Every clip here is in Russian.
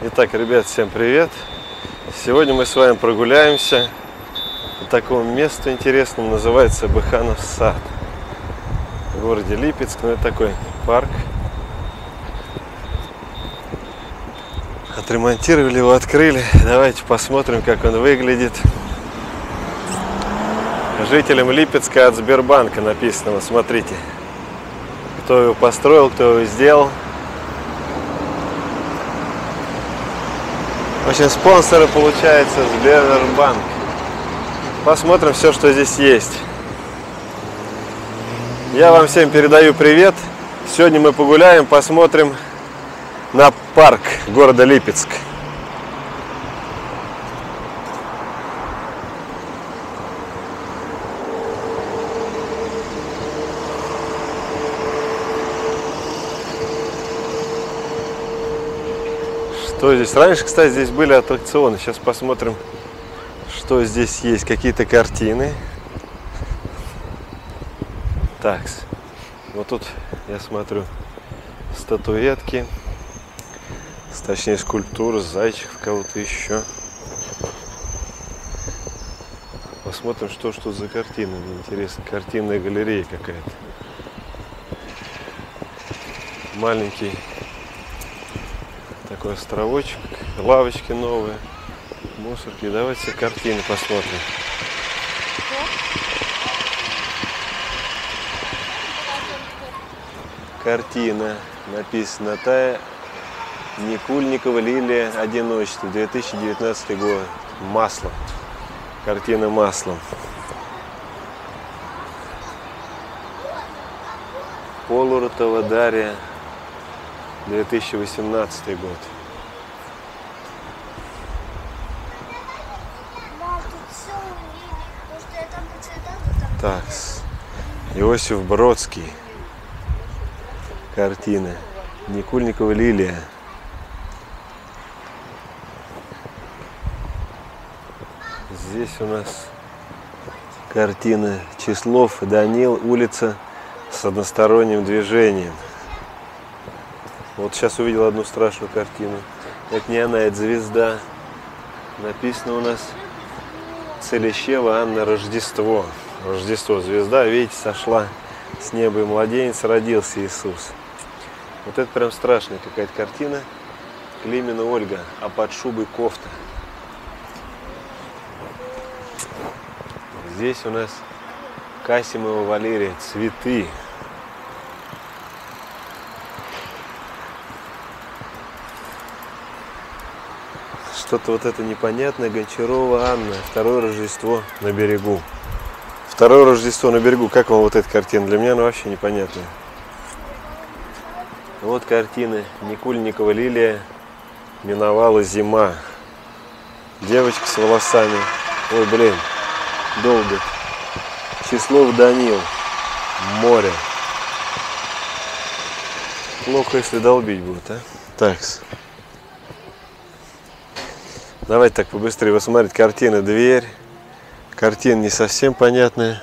Итак, ребят, всем привет! Сегодня мы с вами прогуляемся по такому месту интересному, называется Быханов сад. В городе Липецк, это такой парк. Отремонтировали его, открыли. Давайте посмотрим, как он выглядит. Жителям Липецка от Сбербанка написано, вот смотрите. Кто его построил, кто его сделал. В общем, спонсоры, получается, Сбербанк. Посмотрим все, что здесь есть. Я вам всем передаю привет. Сегодня мы погуляем, посмотрим на парк города Липецк. Что здесь? Раньше, кстати, здесь были аттракционы. Сейчас посмотрим, что здесь есть. Какие-то картины. Так, вот тут я смотрю статуэтки, точнее скульптуры, зайчиков, кого-то еще. Посмотрим, что за картина. Мне интересно, картинная галерея какая-то. Маленький такой островочек, лавочки новые, мусорки. Давайте картины посмотрим. Картина. Написано Тая Никульникова «Лилия одиночества», 2019 год. Маслом. Картина маслом. Полуротова Дарья, 2018 год. Так, Иосиф Бродский. Картина. Никульникова «Лилия». Здесь у нас картина Числов Данил, улица с односторонним движением. Вот сейчас увидел одну страшную картину. Это не она, это звезда. Написано у нас Целещева Анна Рождество. Рождество, звезда, видите, сошла с неба, и младенец родился Иисус. Вот это прям страшная какая-то картина. Климина Ольга, а под шубой кофта. Здесь у нас Касимова Валерия, цветы. Что-то вот это непонятное. Гончарова Анна. Второе Рождество на берегу. Второе Рождество на берегу. Как вам вот эта картина? Для меня она вообще непонятная. Вот картины. Никульникова «Лилия. Миновала зима». Девочка с волосами. Ой, блин. Долбит. Числов Данил. Море. Плохо, если долбить будет, а? Такс. Давайте так побыстрее посмотреть. Картина «Дверь». Картина не совсем понятная.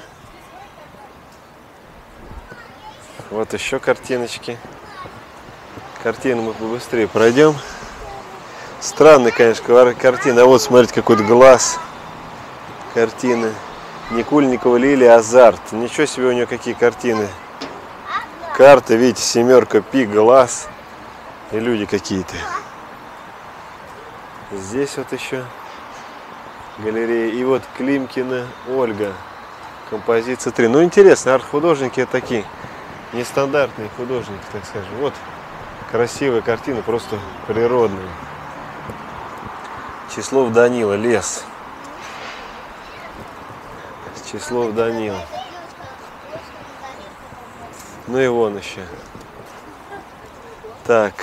Вот еще картиночки. Картину мы побыстрее пройдем. Странная, конечно, картина. А вот смотрите, какой-то глаз. Картина. Никульникова «Лилия. Азарт». Ничего себе, у нее какие картины. Карта, видите, семерка, пик, глаз. И люди какие-то. Здесь вот еще галерея. И вот Климкина Ольга. Композиция 3. Ну, интересно, арт-художники такие. Нестандартные художники, так скажем. Вот красивая картина, просто природная. Числов Данила. Лес. Числов Данил. Ну и вон еще. Так.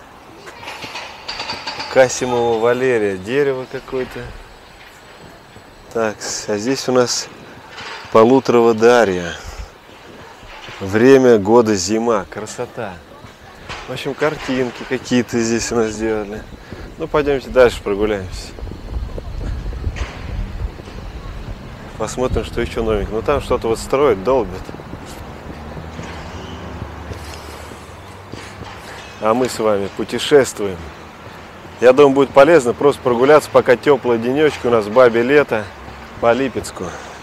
Касимова Валерия. Дерево какое-то. Так, а здесь у нас Полуторова Дарья. Время года зима. Красота. В общем, картинки какие-то здесь у нас сделали. Ну, пойдемте дальше прогуляемся. Посмотрим, что еще новенькое. Ну, там что-то вот строят, долбят. А мы с вами путешествуем Я думаю, будет полезно просто прогуляться, пока теплый денечек у нас, бабе лето, по Липецку.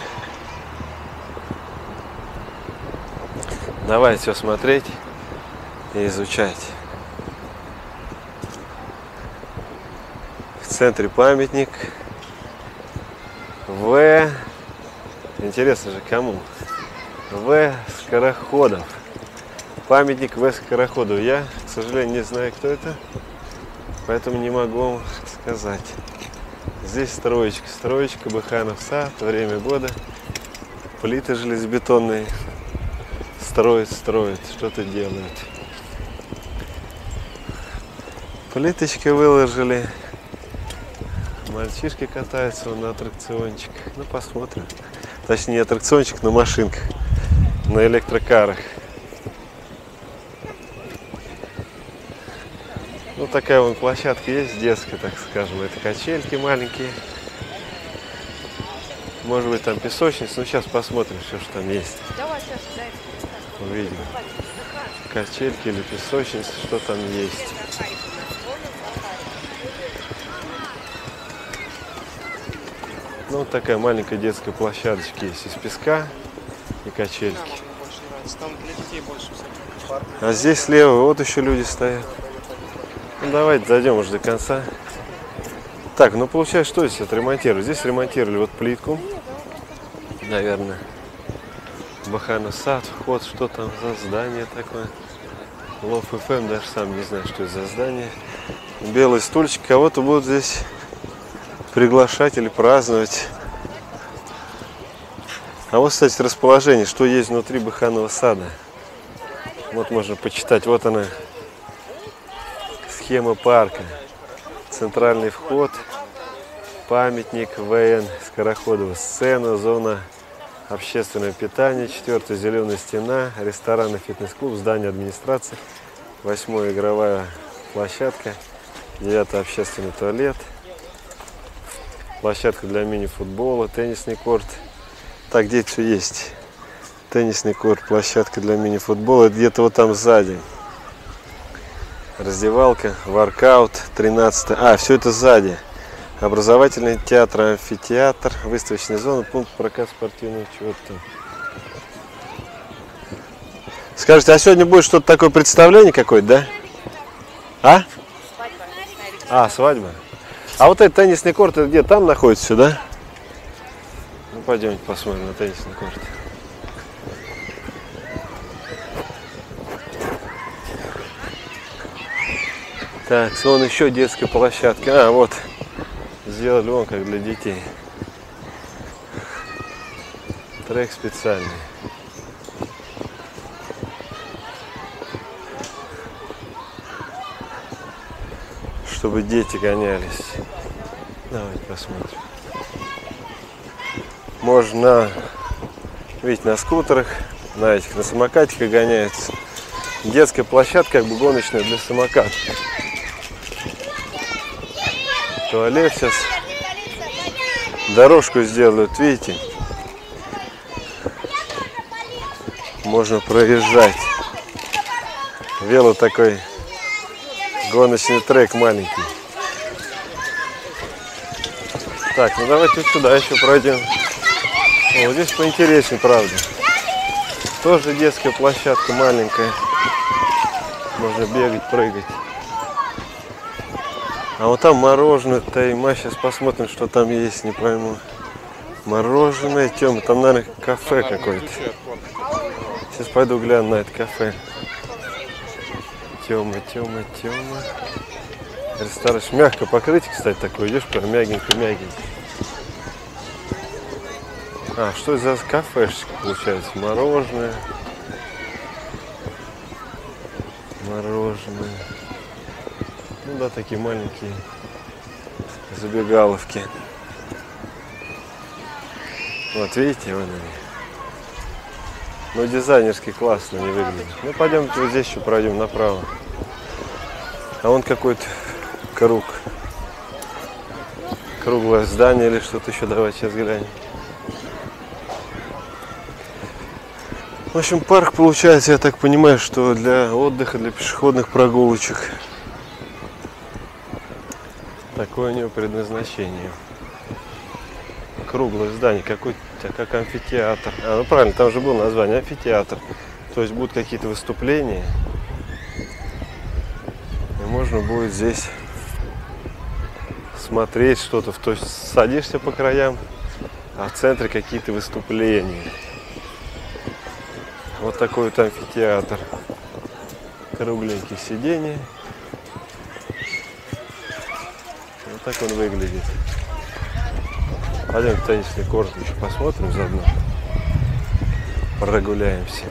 Давай все смотреть и изучать. В центре памятник В. Интересно же, кому? В. Скороходов. Памятник В. Скороходов. Я, к сожалению, не знаю, кто это, поэтому не могу вам сказать. Здесь строечка. Строечка, Быханов сад, время года. Плиты железобетонные. Строят, что-то делают. Плиточки выложили. Мальчишки катаются на аттракциончиках. Ну, посмотрим. Точнее, не аттракциончик, на машинках. На электрокарах. Ну, такая вон площадка есть, детская, так скажем. Это качельки маленькие. Может быть, там песочница. Ну, сейчас посмотрим, что там есть. Увидим. Качельки или песочница, что там есть. Ну, вот такая маленькая детская площадочка есть из песка и качельки. А здесь слева вот еще люди стоят. Ну, давайте зайдем уже до конца. Так, ну получается, что здесь отремонтировали? Здесь ремонтировали вот плитку. Наверное. Быханов сад, вход, что там за здание такое. Лов ФМ, даже сам не знаю, что это за здание. Белый стульчик, кого-то будут здесь приглашать или праздновать. А вот, кстати, расположение, что есть внутри Быханова сада. Вот можно почитать, вот она, схема парка. Центральный вход, памятник ВН Скороходова, сцена, зона общественного питания, 4-я зеленая стена, ресторан и фитнес-клуб, здание администрации, 8-я игровая площадка, 9-й общественный туалет, площадка для мини-футбола, теннисный корт. Так, где все есть? Теннисный корт, площадка для мини-футбола, где-то вот там сзади. Раздевалка, воркаут, 13-й. А, все это сзади. Образовательный театр, амфитеатр, выставочная зона, пункт прокат спортивного чего-то там. Скажите, а сегодня будет что-то такое представление какое-то, да? А? А, свадьба. А вот этот теннисный корт, это где? Там находится все, да? Ну, пойдемте посмотрим на теннисный корт. Так, вон еще детская площадка. А, вот. Сделали он как для детей. Трек специальный. Чтобы дети гонялись. Давайте посмотрим. Можно, видите, на скутерах, на этих, на самокатиках гоняются. Детская площадка как бы гоночная для самокатов. Туалет сейчас. Дорожку сделают, видите? Можно проезжать. Вело такой гоночный трек маленький. Так, ну давайте вот сюда еще пройдем. О, вот здесь поинтереснее, правда. Тоже детская площадка маленькая. Можно бегать, прыгать. А вот там мороженое-то, и мы сейчас посмотрим, что там есть, не пойму. Мороженое, Тёма, там, наверное, кафе какое-то. Сейчас пойду гляну на это кафе. Тёма. Ресторан. Мягкое покрытие, кстати, такое. Идешь прям мягенько-мягенько. А, что это за кафешечка получается? Мороженое. Ну да, такие маленькие забегаловки. Вот видите, вон они. Ну, дизайнерски классно они выглядят. Ну, пойдемте вот здесь еще пройдем направо. А вон какой-то круг. Круглое здание или что-то еще. Давайте сейчас глянем. В общем, парк получается, я так понимаю, что для отдыха, для пешеходных прогулочек. Такое у него предназначение. Круглое здание, какой-то как амфитеатр. Ну правильно, там же было название амфитеатр. То есть будут какие-то выступления. И можно будет здесь смотреть что-то. То есть садишься по краям, а в центре какие-то выступления. Вот такой вот амфитеатр. Кругленькие сиденья. Вот так он выглядит. Пойдем в теннисный корт еще посмотрим заодно. Прогуляемся.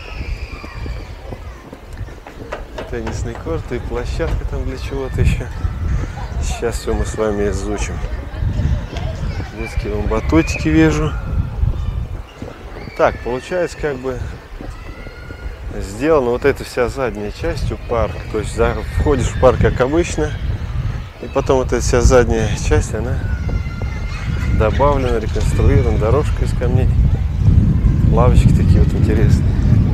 Теннисный корт и площадка там для чего-то еще. Сейчас все мы с вами изучим. Детские вон батутики вижу. Так, получается как бы сделана вот эта вся задняя частью парка. То есть входишь в парк как обычно. И потом вот эта вся задняя часть, она добавлена, реконструирована, дорожка из камней. Лавочки такие вот интересные.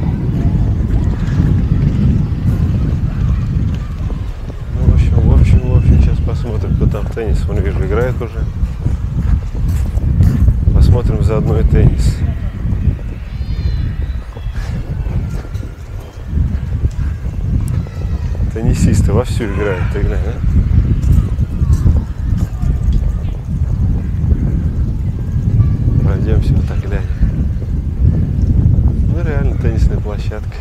Ну, в общем, сейчас посмотрим, кто там в теннис. Вон, вижу, играет уже. Посмотрим заодно и теннис. Теннисисты вовсю играют, ты глянь, да? Пройдемся вот так глянем. Ну реально теннисная площадка.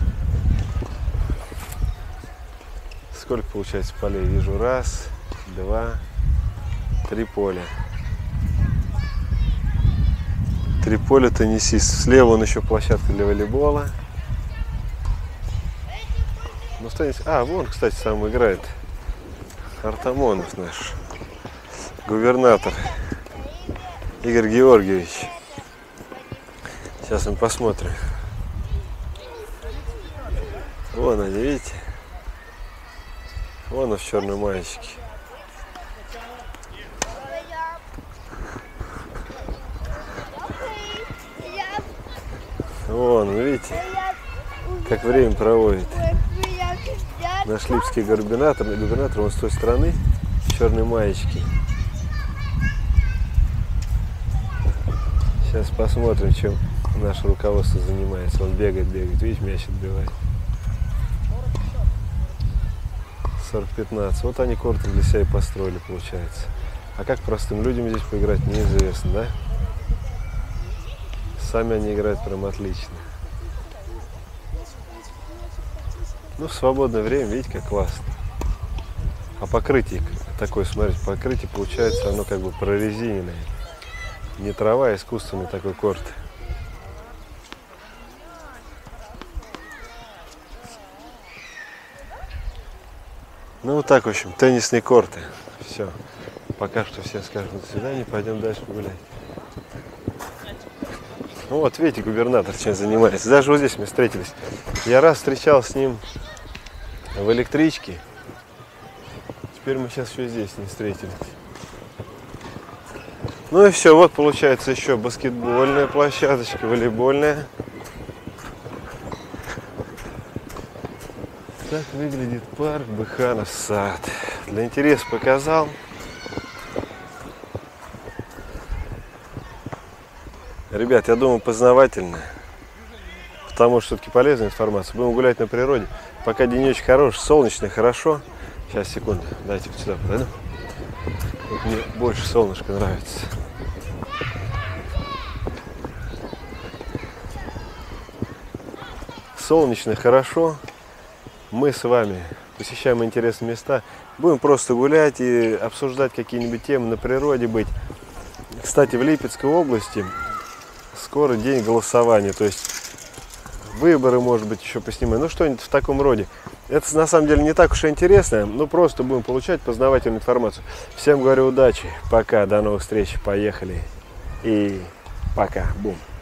Сколько получается полей? Вижу 1, 2, 3 поля. 3 поля теннисистов. Слева вон еще площадка для волейбола. Ну, теннис... вон, кстати, сам играет Артамонов наш губернатор Игорь Георгиевич. Сейчас мы посмотрим. Вон они, видите? Вон он в черной маечке. Вон, видите, как время проводит. Наш липский губернатор, он с той стороны, в черной маечке. Сейчас посмотрим, чем наше руководство занимается. Он бегает, видите, мяч отбивает. 40-15. Вот они корты для себя и построили, получается. А как простым людям здесь поиграть, неизвестно, да? Сами они играют прям отлично. Ну, в свободное время, видите, как классно. А покрытие такое, смотрите, покрытие получается, оно как бы прорезиненное. Не трава, а искусственный такой корт. Ну, вот так, в общем, теннисные корты. Все. Пока что все скажут до свидания, пойдем дальше погулять. Ну, вот, видите, губернатор чем занимается. Даже вот здесь мы встретились. Я раз встречал с ним в электричке. Теперь мы сейчас еще здесь не встретились. Ну и все, вот получается еще баскетбольная площадочка, волейбольная. Так выглядит парк Быханов сад. Для интереса показал. Ребят, я думаю, познавательно. Потому что все-таки полезная информация. Будем гулять на природе. Пока денечек хороший, солнечный, хорошо. Сейчас, секунду, дайте сюда подойду. Вот мне больше солнышко нравится. Солнечно, хорошо. Мы с вами посещаем интересные места. Будем просто гулять и обсуждать какие-нибудь темы на природе быть. Кстати, в Липецкой области скоро день голосования. То есть выборы, может быть, еще поснимаем. Ну, что-нибудь в таком роде. Это на самом деле не так уж и интересно. Но просто будем получать познавательную информацию. Всем говорю удачи. Пока. До новых встреч. Поехали. И пока. Бум.